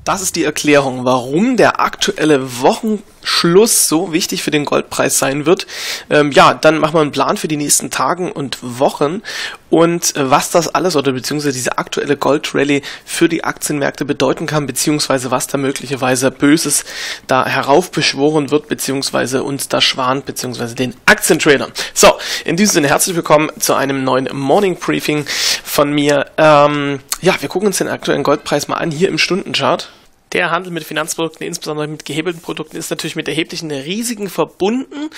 Das ist die Erklärung, warum der aktuelle Wochenschluss so wichtig für den Goldpreis sein wird. Ja, dann machen wir einen Plan für die nächsten Tagen und Wochen und was das alles oder beziehungsweise diese aktuelle Goldrallye für die Aktienmärkte bedeuten kann, beziehungsweise was da möglicherweise Böses da heraufbeschworen wird, beziehungsweise uns da schwant, beziehungsweise den Aktientradern. So, in diesem Sinne herzlich willkommen zu einem neuen Morning Briefing von mir. Ja, wir gucken uns den aktuellen Goldpreis mal an, hier im Stundenchart. Der Handel mit Finanzprodukten, insbesondere mit gehebelten Produkten, ist natürlich mit erheblichen Risiken verbunden.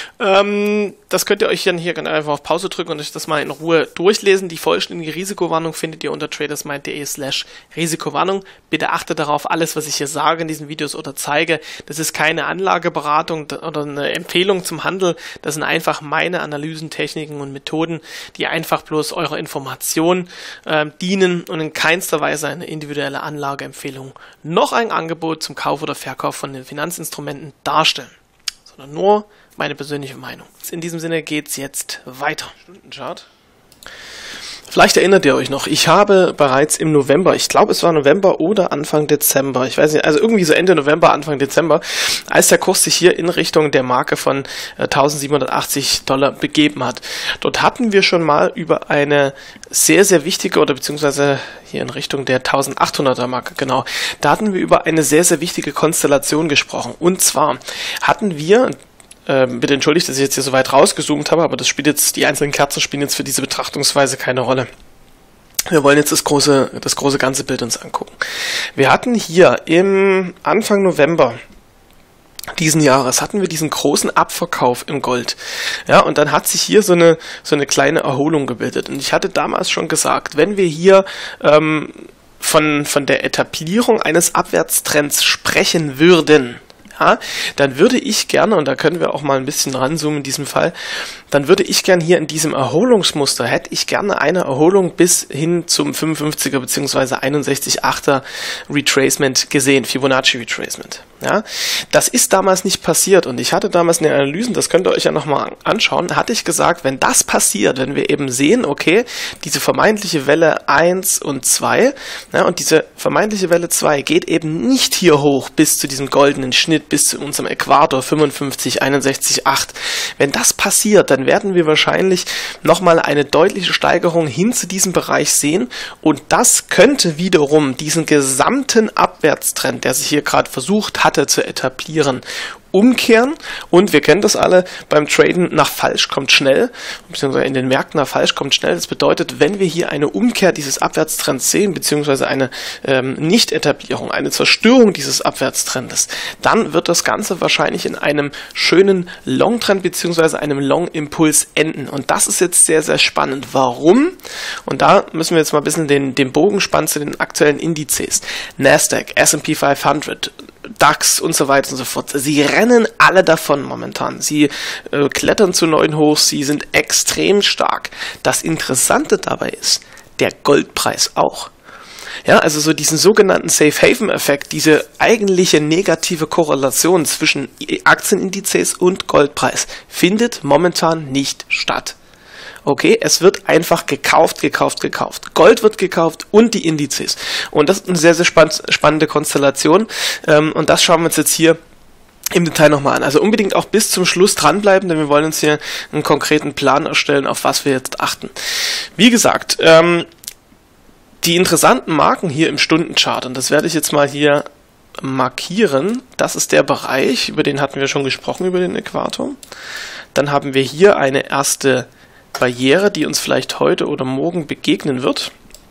Das könnt ihr euch dann hier einfach auf Pause drücken und euch das mal in Ruhe durchlesen. Die vollständige Risikowarnung findet ihr unter tradersmind.de/Risikowarnung. Bitte achtet darauf, alles, was ich hier sage in diesen Videos oder zeige, das ist keine Anlageberatung oder eine Empfehlung zum Handel. Das sind einfach meine Analysen, Techniken und Methoden, die einfach bloß eurer Information dienen und in keinster Weise eine individuelle Anlageempfehlung noch ein Angebot zum Kauf oder Verkauf von den Finanzinstrumenten darstellen, sondern nur meine persönliche Meinung. In diesem Sinne geht es jetzt weiter. Stundenchart. Vielleicht erinnert ihr euch noch, ich habe bereits im November, ich glaube es war November oder Anfang Dezember, ich weiß nicht, also irgendwie so Ende November, Anfang Dezember, als der Kurs sich hier in Richtung der Marke von $1.780 begeben hat. Dort hatten wir schon mal über eine sehr, sehr wichtige oder beziehungsweise hier in Richtung der 1800er Marke, genau, da hatten wir über eine sehr, sehr wichtige Konstellation gesprochen. Und zwar hatten wir, bitte entschuldigt, dass ich jetzt hier so weit rausgezoomt habe, aber das spielt jetzt, die einzelnen Kerzen spielen jetzt für diese Betrachtungsweise keine Rolle. Wir wollen jetzt das große ganze Bild uns angucken. Wir hatten hier im Anfang November diesen Jahres hatten wir diesen großen Abverkauf im Gold. Ja, und dann hat sich hier so eine kleine Erholung gebildet. Und ich hatte damals schon gesagt, wenn wir hier von der Etablierung eines Abwärtstrends sprechen würden, ja, dann würde ich gerne, und da können wir auch mal ein bisschen ranzoomen in diesem Fall, dann würde ich gerne hier in diesem Erholungsmuster, hätte ich gerne eine Erholung bis hin zum 55er bzw. 61,8er Retracement gesehen, Fibonacci Retracement. Ja, das ist damals nicht passiert und ich hatte damals in den Analysen, das könnt ihr euch ja nochmal anschauen, hatte ich gesagt, wenn das passiert, wenn wir eben sehen, okay, diese vermeintliche Welle 1 und 2, ja, und diese vermeintliche Welle 2 geht eben nicht hier hoch bis zu diesem goldenen Schnitt, bis zu unserem Äquator 55, 61,8. Wenn das passiert, dann werden wir wahrscheinlich nochmal eine deutliche Steigerung hin zu diesem Bereich sehen und das könnte wiederum diesen gesamten Abwärtstrend, der sich hier gerade versucht hatte zu etablieren, umkehren und wir kennen das alle, beim Traden nach falsch kommt schnell, beziehungsweise in den Märkten nach falsch kommt schnell. Das bedeutet, wenn wir hier eine Umkehr dieses Abwärtstrends sehen, beziehungsweise eine Nicht-Etablierung, eine Zerstörung dieses Abwärtstrendes, dann wird das Ganze wahrscheinlich in einem schönen Long-Trend beziehungsweise einem Long-Impuls enden. Und das ist jetzt sehr, sehr spannend. Warum? Und da müssen wir jetzt mal ein bisschen den Bogen spannen zu den aktuellen Indizes. Nasdaq, S&P 500, DAX und so weiter und so fort. Sie rennen alle davon momentan. Sie klettern zu neuen Hochs, sie sind extrem stark. Das Interessante dabei ist, der Goldpreis auch. Ja, also so diesen sogenannten Safe-Haven-Effekt, diese eigentliche negative Korrelation zwischen Aktienindizes und Goldpreis findet momentan nicht statt. Okay, es wird einfach gekauft. Gold wird gekauft und die Indizes. Und das ist eine sehr, sehr spannende Konstellation. Und das schauen wir uns jetzt hier im Detail nochmal an. Also unbedingt auch bis zum Schluss dranbleiben, denn wir wollen uns hier einen konkreten Plan erstellen, auf was wir jetzt achten. Wie gesagt, die interessanten Marken hier im Stundenchart, und das werde ich jetzt mal hier markieren, das ist der Bereich, über den hatten wir schon gesprochen, über den Äquator. Dann haben wir hier eine erste Barriere, die uns vielleicht heute oder morgen begegnen wird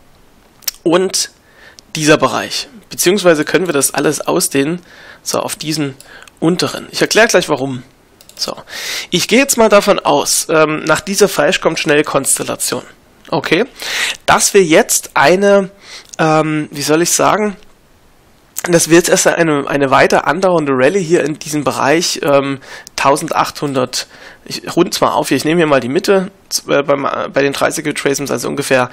und dieser Bereich, beziehungsweise können wir das alles ausdehnen, so auf diesen unteren. Ich erkläre gleich warum. So, ich gehe jetzt mal davon aus, nach dieser falsch kommt schnell Konstellation, okay, dass wir jetzt eine, wie soll ich sagen, dass wir jetzt erst eine weiter andauernde Rallye hier in diesem Bereich 1800, ich runde es mal auf hier, ich nehme hier mal die Mitte bei den 30 Retracements, also ungefähr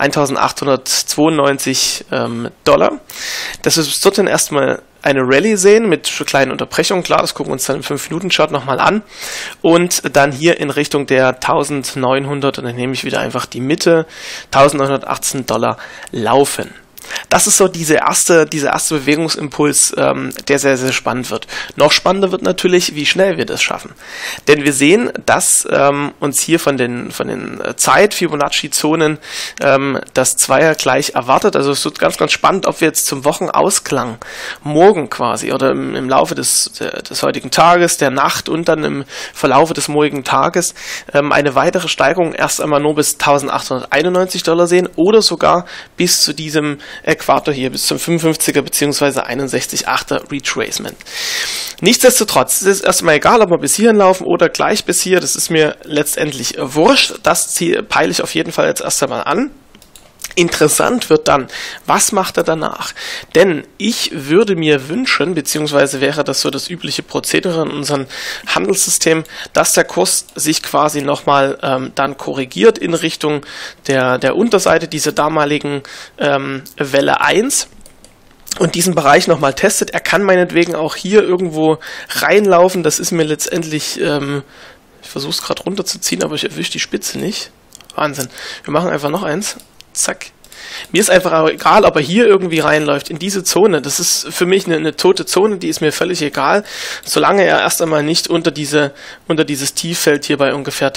1892 $. Dass wir bis dorthin erstmal eine Rallye sehen mit kleinen Unterbrechungen, klar, das gucken wir uns dann im 5-Minuten-Chart nochmal an und dann hier in Richtung der 1900 und dann nehme ich wieder einfach die Mitte, $1918 laufen. Das ist so dieser erste Bewegungsimpuls, der sehr, sehr spannend wird. Noch spannender wird natürlich, wie schnell wir das schaffen. Denn wir sehen, dass uns hier von den Zeit-Fibonacci-Zonen das Zweier gleich erwartet. Also es wird ganz, ganz spannend, ob wir jetzt zum Wochenausklang morgen quasi oder im Laufe des heutigen Tages, der Nacht und dann im Verlaufe des morgigen Tages eine weitere Steigerung erst einmal nur bis $1.891 sehen oder sogar bis zu diesem Äquator hier, bis zum 55er bzw. 61,8er Retracement. Nichtsdestotrotz, es ist erstmal egal, ob wir bis hierhin laufen oder gleich bis hier, das ist mir letztendlich wurscht. Das Ziel peile ich auf jeden Fall jetzt erst einmal an. Interessant wird dann, was macht er danach? Denn ich würde mir wünschen, beziehungsweise wäre das so das übliche Prozedere in unserem Handelssystem, dass der Kurs sich quasi nochmal dann korrigiert in Richtung der Unterseite dieser damaligen Welle 1 und diesen Bereich nochmal testet. Er kann meinetwegen auch hier irgendwo reinlaufen. Das ist mir letztendlich, ich versuche es gerade runterzuziehen, aber ich erwische die Spitze nicht. Wahnsinn. Wir machen einfach noch eins. Zack. Mir ist einfach egal, ob er hier irgendwie reinläuft, in diese Zone. Das ist für mich eine tote Zone, die ist mir völlig egal, solange er erst einmal nicht unter dieses Tieffeld hier bei ungefähr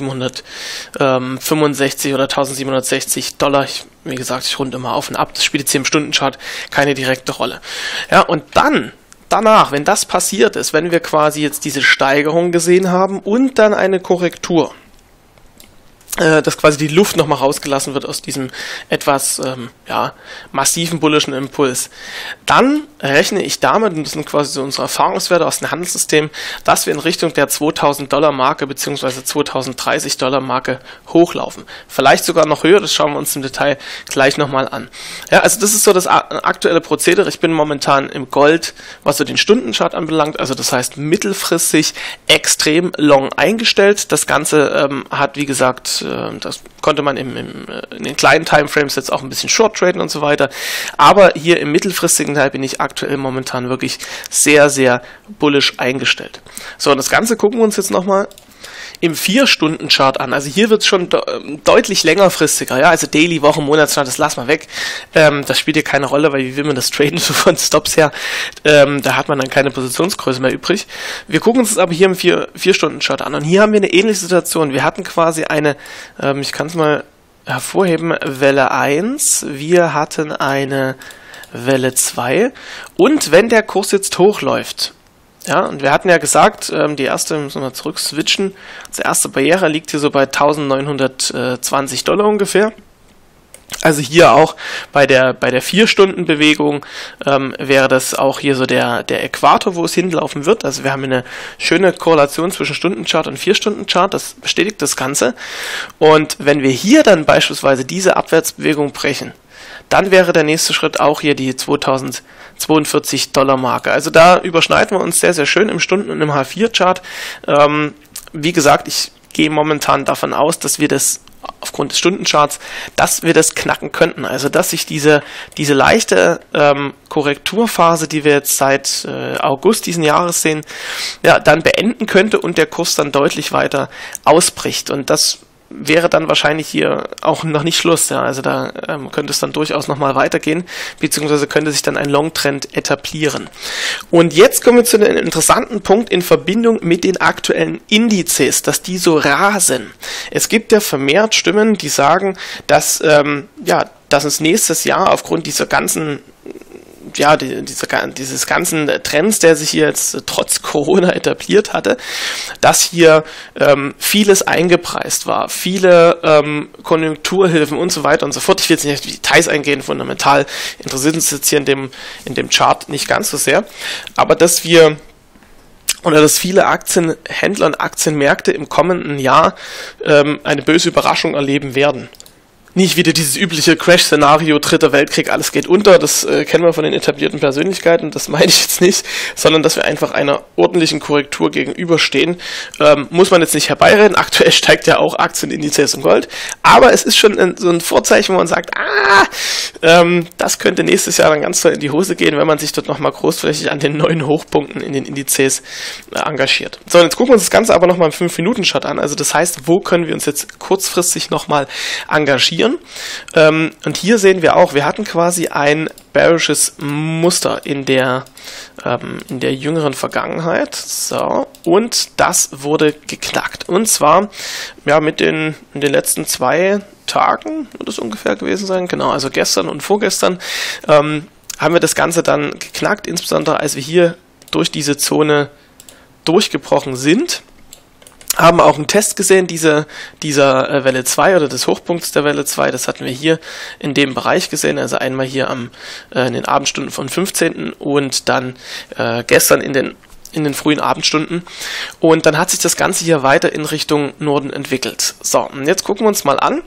1765 oder $1760. Wie gesagt, ich runde immer auf und ab. Das spielt jetzt hier im Stundenchart keine direkte Rolle. Ja, und danach, wenn das passiert ist, wenn wir quasi jetzt diese Steigerung gesehen haben und dann eine Korrektur, dass quasi die Luft nochmal rausgelassen wird aus diesem etwas massiven bullischen Impuls. Dann rechne ich damit, und das sind quasi so unsere Erfahrungswerte aus dem Handelssystem, dass wir in Richtung der $2000 bzw. $2030 hochlaufen. Vielleicht sogar noch höher, das schauen wir uns im Detail gleich nochmal an. Ja, also das ist so das aktuelle Prozedere. Ich bin momentan im Gold, was so den Stundenchart anbelangt, also das heißt mittelfristig extrem long eingestellt. Das Ganze hat, wie gesagt, das konnte man in den kleinen Timeframes jetzt auch ein bisschen short traden und so weiter. Aber hier im mittelfristigen Teil bin ich aktuell momentan wirklich sehr, sehr bullish eingestellt. So, und das Ganze gucken wir uns jetzt nochmal im 4-Stunden-Chart an. Also hier wird es schon deutlich längerfristiger, ja, also Daily, Wochen, Monatschart, das lassen wir weg. Das spielt hier keine Rolle, weil wie will man das traden so von Stops her? Da hat man dann keine Positionsgröße mehr übrig. Wir gucken uns das aber hier im 4-Stunden-Chart an und hier haben wir eine ähnliche Situation. Wir hatten quasi eine, ich kann es mal hervorheben, Welle 1, wir hatten eine Welle 2 und wenn der Kurs jetzt hochläuft, ja, und wir hatten ja gesagt, die erste, müssen wir zurück switchen, die erste Barriere liegt hier so bei $1920 ungefähr. Also hier auch bei der 4-Stunden-Bewegung wäre das auch hier so der Äquator, wo es hinlaufen wird. Also wir haben eine schöne Korrelation zwischen Stundenchart und 4-Stunden-Chart, das bestätigt das Ganze. Und wenn wir hier dann beispielsweise diese Abwärtsbewegung brechen, dann wäre der nächste Schritt auch hier die $2042-Marke. Also da überschneiden wir uns sehr, sehr schön im Stunden- und im H4-Chart. Wie gesagt, ich gehe momentan davon aus, dass wir das aufgrund des Stundencharts, dass wir das knacken könnten. Also dass sich diese leichte Korrekturphase, die wir jetzt seit August diesen Jahres sehen, ja, dann beenden könnte und der Kurs dann deutlich weiter ausbricht. Und das wäre dann wahrscheinlich hier auch noch nicht Schluss. Ja. Also da könnte es dann durchaus nochmal weitergehen, beziehungsweise könnte sich dann ein Long-Trend etablieren. Und jetzt kommen wir zu einem interessanten Punkt in Verbindung mit den aktuellen Indizes, dass die so rasen. Es gibt ja vermehrt Stimmen, die sagen, dass dass es nächstes Jahr aufgrund dieser ganzen dieses ganzen Trends, der sich hier jetzt trotz Corona etabliert hatte, dass hier vieles eingepreist war, viele Konjunkturhilfen und so weiter und so fort. Ich will jetzt nicht auf die Details eingehen, fundamental interessiert uns jetzt hier in dem Chart nicht ganz so sehr, aber dass viele Aktienhändler und Aktienmärkte im kommenden Jahr eine böse Überraschung erleben werden. Nicht wieder dieses übliche Crash-Szenario, Dritter Weltkrieg, alles geht unter, das kennen wir von den etablierten Persönlichkeiten, das meine ich jetzt nicht, sondern dass wir einfach einer ordentlichen Korrektur gegenüberstehen. Muss man jetzt nicht herbeireden, aktuell steigt ja auch Aktienindizes und Gold, aber es ist schon so ein Vorzeichen, wo man sagt, das könnte nächstes Jahr dann ganz toll in die Hose gehen, wenn man sich dort nochmal großflächig an den neuen Hochpunkten in den Indizes engagiert. So, und jetzt gucken wir uns das Ganze aber nochmal im 5-Minuten-Chart an, also das heißt, wo können wir uns jetzt kurzfristig nochmal engagieren? probieren. Und hier sehen wir auch, wir hatten quasi ein bearisches Muster in der jüngeren Vergangenheit. So, und das wurde geknackt. Und zwar ja in den letzten 2 Tagen wird es ungefähr gewesen sein. Genau, also gestern und vorgestern haben wir das Ganze dann geknackt, insbesondere als wir hier durch diese Zone durchgebrochen sind. Haben auch einen Test gesehen, dieser Welle 2 oder des Hochpunkts der Welle 2, das hatten wir hier in dem Bereich gesehen, also einmal hier in den Abendstunden von 15. und dann gestern in den frühen Abendstunden. Und dann hat sich das Ganze hier weiter in Richtung Norden entwickelt. So, und jetzt gucken wir uns mal an,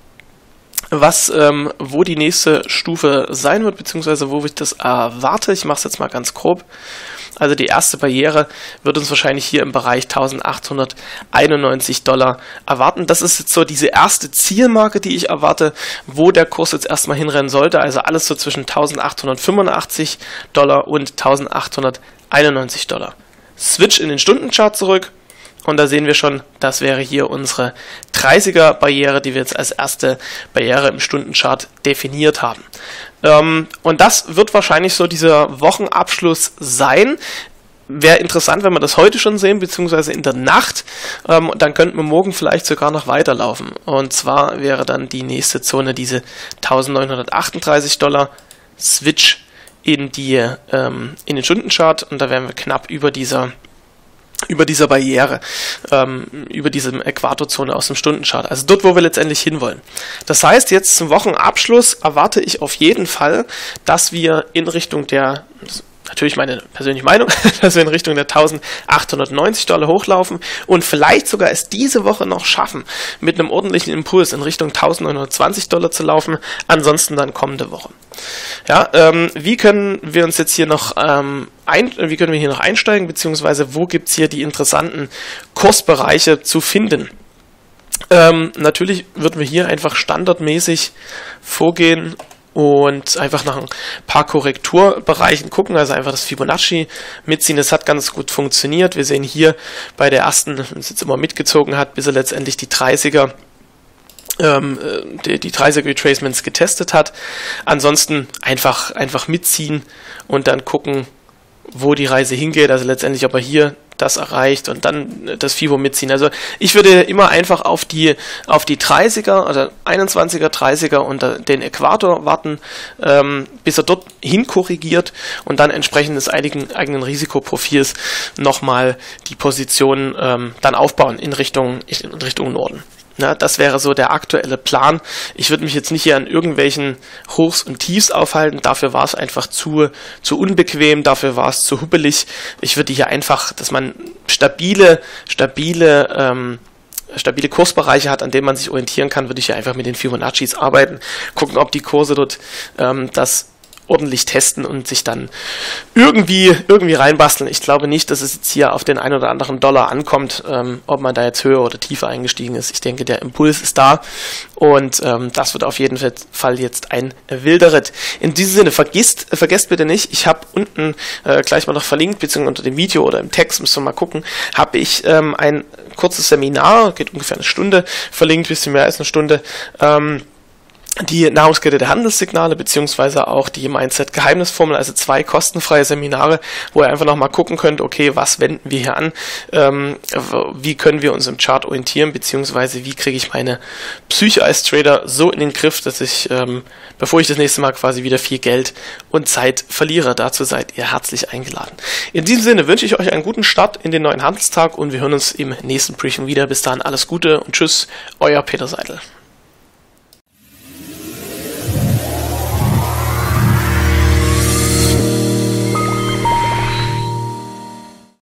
wo die nächste Stufe sein wird, beziehungsweise wo ich das erwarte. Ich mache es jetzt mal ganz grob. Also die erste Barriere wird uns wahrscheinlich hier im Bereich $1.891 erwarten. Das ist jetzt so diese erste Zielmarke, die ich erwarte, wo der Kurs jetzt erstmal hinrennen sollte. Also alles so zwischen $1.885 und $1.891. Switch in den Stundenchart zurück. Und da sehen wir schon, das wäre hier unsere 30er-Barriere, die wir jetzt als erste Barriere im Stundenchart definiert haben. Und das wird wahrscheinlich so dieser Wochenabschluss sein. Wäre interessant, wenn wir das heute schon sehen, beziehungsweise in der Nacht. Dann könnten wir morgen vielleicht sogar noch weiterlaufen. Und zwar wäre dann die nächste Zone diese $1.938. Switch in den Stundenchart. Und da wären wir knapp über dieser Barriere, über diese Äquatorzone aus dem Stundenchart, also dort, wo wir letztendlich hinwollen. Das heißt, jetzt zum Wochenabschluss erwarte ich auf jeden Fall, dass wir in Richtung der, natürlich meine persönliche Meinung, dass wir in Richtung der $1.890 hochlaufen und vielleicht sogar es diese Woche noch schaffen, mit einem ordentlichen Impuls in Richtung $1.920 zu laufen, ansonsten dann kommende Woche. Ja, wie können wir uns jetzt hier noch einsteigen, beziehungsweise wo gibt es hier die interessanten Kursbereiche zu finden? Natürlich würden wir hier einfach standardmäßig vorgehen und einfach nach ein paar Korrekturbereichen gucken, also einfach das Fibonacci mitziehen. Das hat ganz gut funktioniert. Wir sehen hier bei der ersten, wenn es jetzt immer mitgezogen hat, bis er letztendlich die 30er die 30er Retracements getestet hat. Ansonsten einfach mitziehen und dann gucken, wo die Reise hingeht. Also letztendlich, ob er hier das erreicht und dann das FIBO mitziehen. Also ich würde immer einfach auf die 30er oder 21er, 30er und den Äquator warten, bis er dort hin korrigiert und dann entsprechend des eigenen Risikoprofils nochmal die Position dann aufbauen in Richtung Norden. Na, das wäre so der aktuelle Plan. Ich würde mich jetzt nicht hier an irgendwelchen Hochs und Tiefs aufhalten. Dafür war es einfach zu unbequem, dafür war es zu hubbelig. Ich würde hier einfach, dass man stabile Kursbereiche hat, an denen man sich orientieren kann, würde ich hier einfach mit den Fibonaccis arbeiten, gucken, ob die Kurse dort das ordentlich testen und sich dann irgendwie reinbasteln. Ich glaube nicht, dass es jetzt hier auf den einen oder anderen Dollar ankommt, ob man da jetzt höher oder tiefer eingestiegen ist. Ich denke, der Impuls ist da und das wird auf jeden Fall jetzt ein wilder Ritt. In diesem Sinne, vergesst bitte nicht, ich habe unten gleich mal noch verlinkt, beziehungsweise unter dem Video oder im Text, müsst ihr mal gucken, habe ich ein kurzes Seminar, geht ungefähr eine Stunde, verlinkt, bisschen mehr als eine Stunde, die Nahrungskette der Handelssignale, beziehungsweise auch die Mindset-Geheimnisformel, also 2 kostenfreie Seminare, wo ihr einfach nochmal gucken könnt, okay, was wenden wir hier an, wie können wir uns im Chart orientieren, beziehungsweise wie kriege ich meine Psyche als Trader so in den Griff, dass ich, bevor ich das nächste Mal quasi wieder viel Geld und Zeit verliere. Dazu seid ihr herzlich eingeladen. In diesem Sinne wünsche ich euch einen guten Start in den neuen Handelstag und wir hören uns im nächsten Briefing wieder. Bis dahin alles Gute und tschüss, euer Peter Seidel.